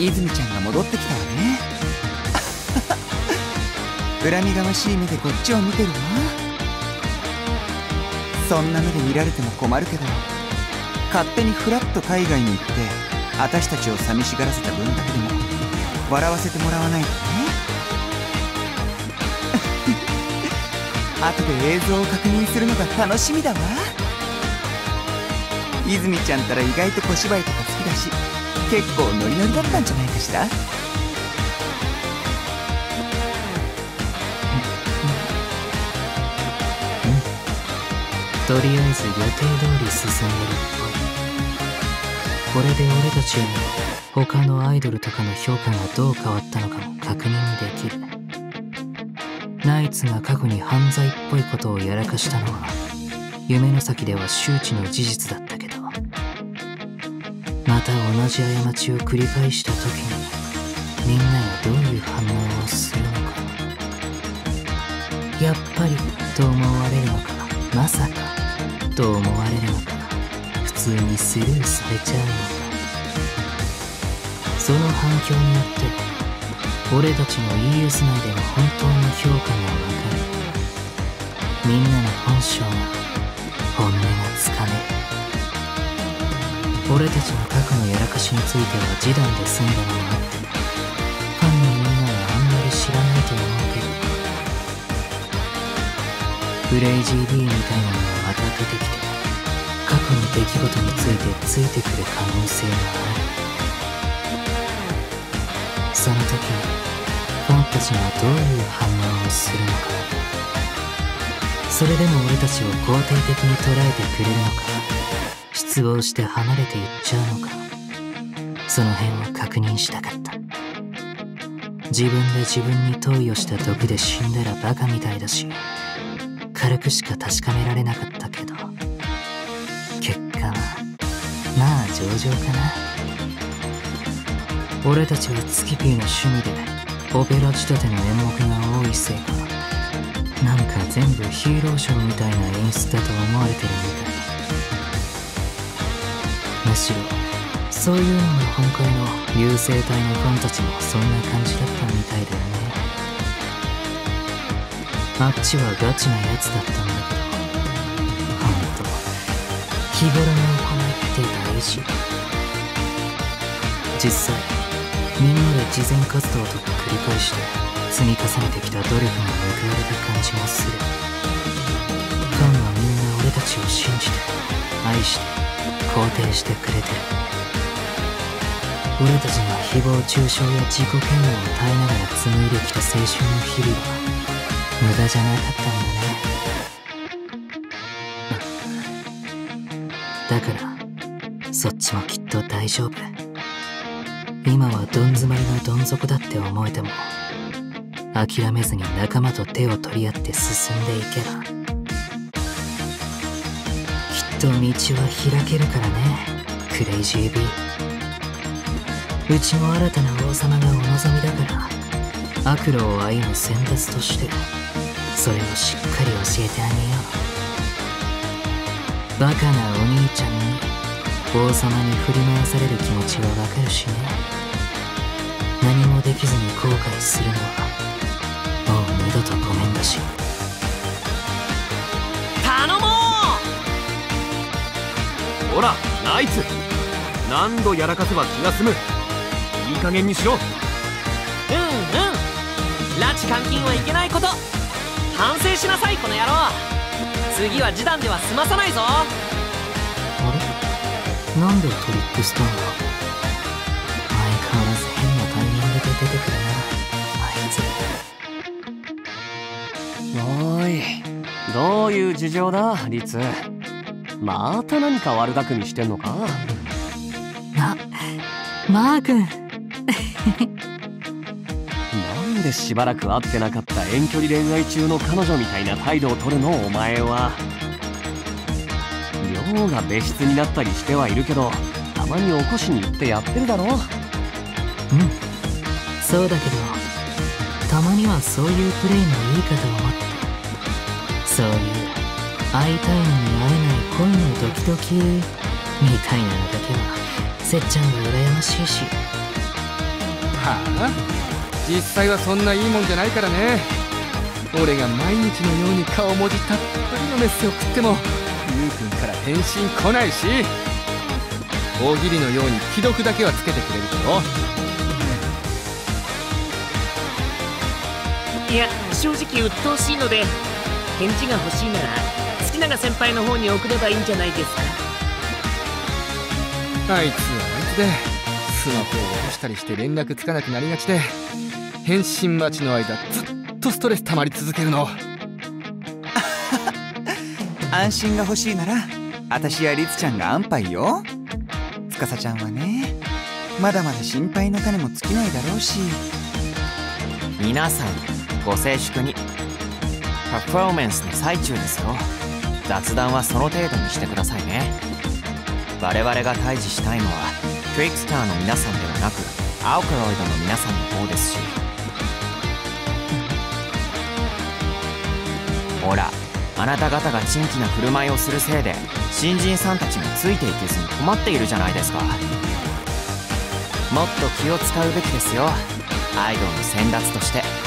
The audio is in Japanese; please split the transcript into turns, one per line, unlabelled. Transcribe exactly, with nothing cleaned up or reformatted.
泉ちゃんが戻ってきたわね。恨みがましい目でこっちを見てるわ。そんな目で見られても困るけど、勝手にフラッと海外に行って私たちを寂しがらせた分だけでも笑わせてもらわないとね。後で映像を確認するのが楽しみだわ。泉ちゃんったら意外と小芝居とか好きだし、結構ノリノリだったんじゃないかしら。
とりあえず予定通り進んでるっぽい。これで俺たちよりも他のアイドルとかの評価がどう変わったのかも確認できる。ナイツが過去に犯罪っぽいことをやらかしたのは夢の先では周知の事実だったけど、また同じ過ちを繰り返した時にみんながどういう反応をするのか。やっぱりと思われるのか、まさかと思われるのか、普通にスルーされちゃうのか。その反響によって俺たちの イーエス 内での本当の評価がわかる。みんなの本性が、本音がつかめる。俺たちの過去のやらかしについては示談で済んだのもあって、ファンのみんなはあんまり知らないと思うけど、クレイジー ビー みたいなのがまた出てきて、過去の出来事についてついてくる可能性がある。その時にファンたちがどういう反応をするのか、それでも俺たちを肯定的に捉えてくれるのか、失望して離れていっちゃうのか、その辺を確認したかった。自分で自分に投与した毒で死んだらバカみたいだし、軽くしか確かめられなかったけど、結果はまあ上々かな。俺たちはツキピーの趣味でオペラ仕立ての演目が多いせいか、なんか全部ヒーローショーみたいな演出だと思われてるみたい。むしろそういうのが今回の優勢隊のファンたちもそんな感じだったみたいだよね。あっちはガチなやつだったんだけど、ほんと日頃の行いって大事。実際みんなで慈善活動とか繰り返して積み重ねてきた努力が報われた感じもする。ファンはみんな俺たちを信じて愛して肯定してくれてる。俺たちが誹謗中傷や自己嫌悪を耐えながら紡いできた青春の日々は無駄じゃなかったんだね。だからそっちもきっと大丈夫。今はどん詰まりのどん底だって思えても、諦めずに仲間と手を取り合って進んでいけば、きっと道は開けるからね、クレイジー ビー。うちの新たな王様がお望みだから、悪路を歩む先達としてそれをしっかり教えてあげよう。バカなお兄ちゃんに王様に振り回される気持ちはわかるしね。何もできずに後悔するのはもう二度とごめんだし。
頼もう。ほらナイツ、何度やらかせば気が済む。いい加減にしろ。うんうん、拉致監禁はいけないこと。反省しなさいこの野郎。次は示談では済まさないぞ。
あれ、なんでトリックスターが。相変わらず変なタイミングで出てくる
なあいつ。おい、どういう事情だリツ。また何か悪巧みしてんのか。
あ、マー君。
なんでしばらく会ってなかった遠距離恋愛中の彼女みたいな態度を取るのお前は。亮が別室になったりしてはいるけど、たまに起こしに行ってやってるだろ。うん、
そうだけどたまにはそういうプレイもいいかと思って。そういう会いたいのに会えない恋のドキドキみたいなのだけはせっちゃんが羨ましいし、
はあ、実際はそんないいもんじゃないからね。俺が毎日のように顔文字たっぷりのメッセ送ってもゆうくんから返信来ないし、大喜利のように既読だけはつけてくれるけど。
いや正直鬱陶しいので、返事が欲しいなら月永先輩の方に送ればいいんじゃないですか。
あいつはあいつでスマホを落としたりして連絡つかなくなりがちで、返信待ちの間ずっとストレス溜まり続けるの。
安心が欲しいなら私やリツちゃんが安牌よ。司ちゃんはね、まだまだ心配の種も尽きないだろうし。
皆さんご静粛に。パフォーマンスの最中ですよ。雑談はその程度にしてくださいね。我々が対峙したいのはトリックスターの皆さんではなくアーカロイドの皆さんの方ですし。ほら、あなた方が珍奇な振る舞いをするせいで新人さんたちがついていけずに困っているじゃないですか。もっと気を使うべきですよ、アイドルの先達として。